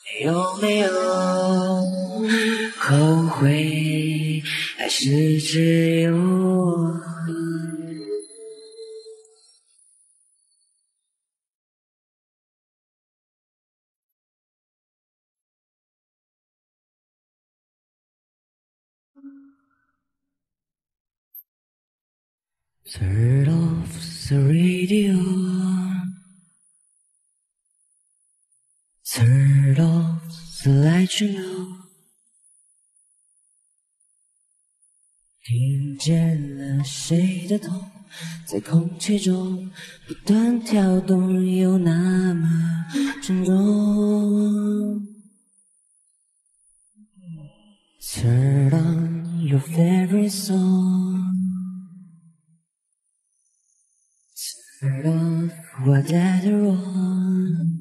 有没有后悔，还是只有？Turn off the radio. Turn off the light, you know. 听见了谁的痛，在空气中不断跳动，又那么沉重。Turn on your favorite song. Turn off whatever wrong.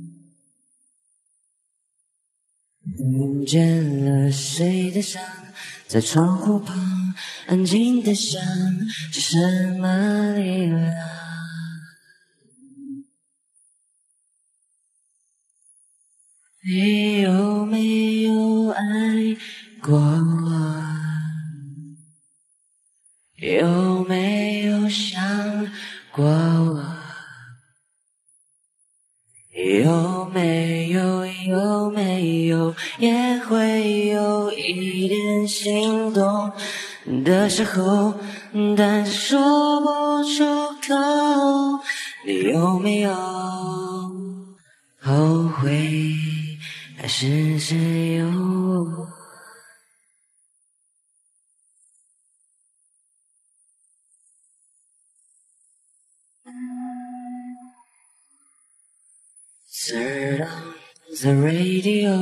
听见了谁的伤，在窗户旁安静的想，是什么力量？你有没有爱过我？有没有想过我？有没有也会有一点心动的时候，但是说不出口。你有没有后悔，还是只有？Turn on the radio.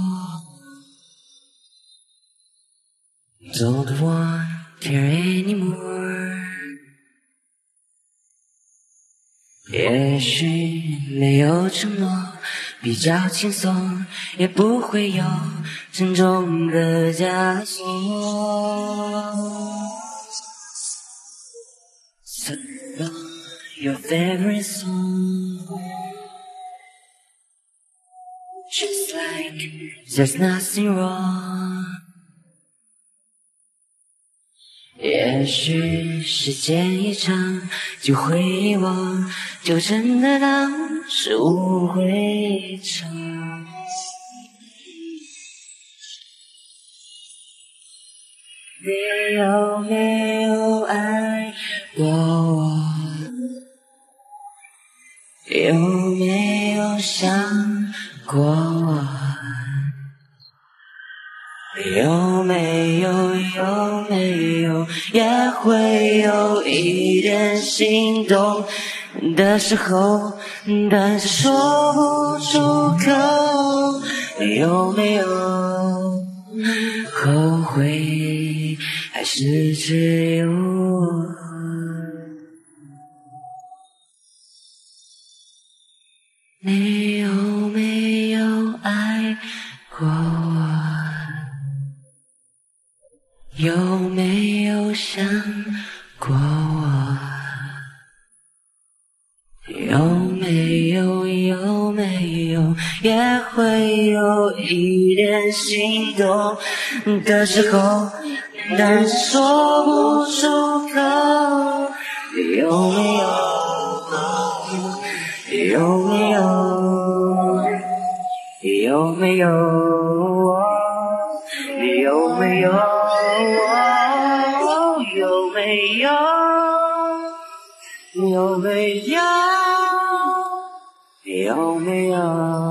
Don't want care anymore. 也许没有承诺，比较轻松，也不会有沉重的枷锁。Turn on your favorite song. Just like there's nothing wrong. 也许时间一长就会遗忘，就真的当是误会一场。你有没有爱过我？有没有想过我？有没有也会有一点心动的时候，但是说不出口。有没有后悔，还是只有你有没有爱过我？有没有想过我？有没有也会有一点心动的时候，但是说不出口。有没有？有没有？有没有？你有没有？有没有？有没有？有没有？